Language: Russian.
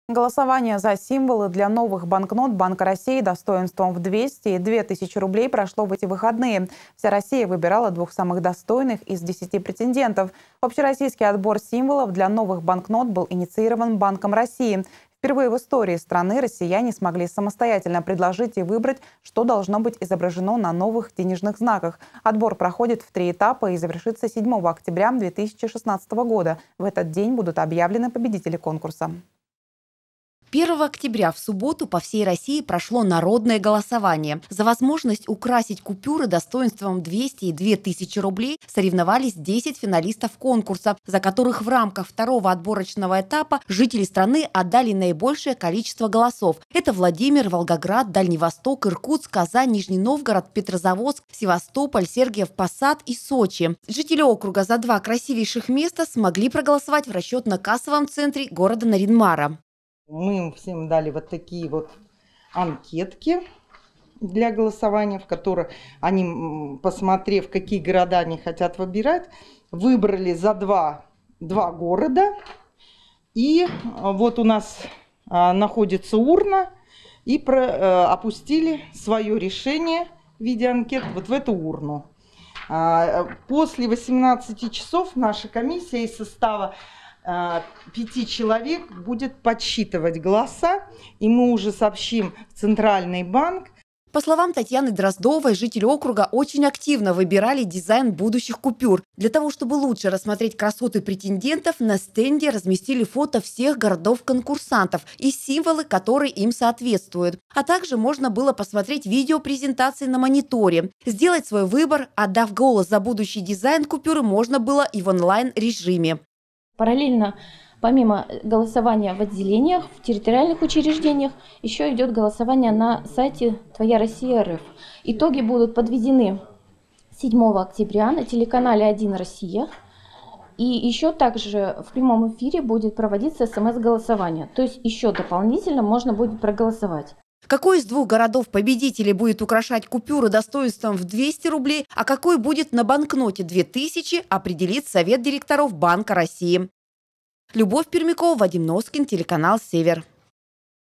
Голосование за символы для новых банкнот Банка России достоинством в 200 и 2000 рублей прошло в эти выходные. Вся Россия выбирала двух самых достойных из 10 претендентов. Общероссийский отбор символов для новых банкнот был инициирован Банком России. Впервые в истории страны россияне смогли самостоятельно предложить и выбрать, что должно быть изображено на новых денежных знаках. Отбор проходит в 3 этапа и завершится 7 октября 2016 года. В этот день будут объявлены победители конкурса. 1 октября в субботу по всей России прошло народное голосование. За возможность украсить купюры достоинством 200 и 2000 рублей соревновались 10 финалистов конкурса, за которых в рамках второго отборочного этапа жители страны отдали наибольшее количество голосов. Это Владимир, Волгоград, Дальний Восток, Иркутск, Казань, Нижний Новгород, Петрозаводск, Севастополь, Сергиев Посад и Сочи. Жители округа за 2 красивейших места смогли проголосовать в расчетно-кассовом центре города Нарьян-Мара. Мы им всем дали вот такие вот анкетки для голосования, в которых они, посмотрев, какие города они хотят выбирать, выбрали за два города. И вот у нас находится урна, и опустили свое решение в виде анкет вот в эту урну. После 18 часов наша комиссия из состава 5 человек будет подсчитывать голоса, и мы уже сообщим в Центральный банк. По словам Татьяны Дроздовой, жители округа очень активно выбирали дизайн будущих купюр. Для того, чтобы лучше рассмотреть красоты претендентов, на стенде разместили фото всех городов-конкурсантов и символы, которые им соответствуют. А также можно было посмотреть видеопрезентации на мониторе. Сделать свой выбор, отдав голос за будущий дизайн купюры, можно было и в онлайн-режиме. Параллельно, помимо голосования в отделениях, в территориальных учреждениях, еще идет голосование на сайте «Твоя Россия РФ». Итоги будут подведены 7 октября на телеканале «1 Россия». И еще также в прямом эфире будет проводиться СМС-голосование. То есть еще дополнительно можно будет проголосовать. Какой из 2 городов-победителей будет украшать купюры достоинством в 200 рублей, а какой будет на банкноте 2000, определит Совет директоров Банка России. Любовь Пермякова, Вадим Носкин, телеканал «Север».